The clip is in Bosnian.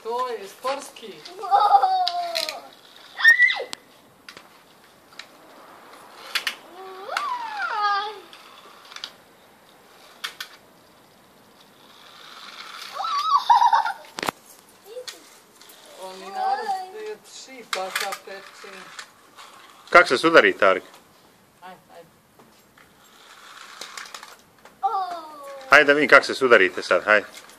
To je sportski. Oni narod je šipa sa peči. Kak se sudari, Tarik? Ajde, ajde. Hajde da vidim kak se sudarite sad, hajde.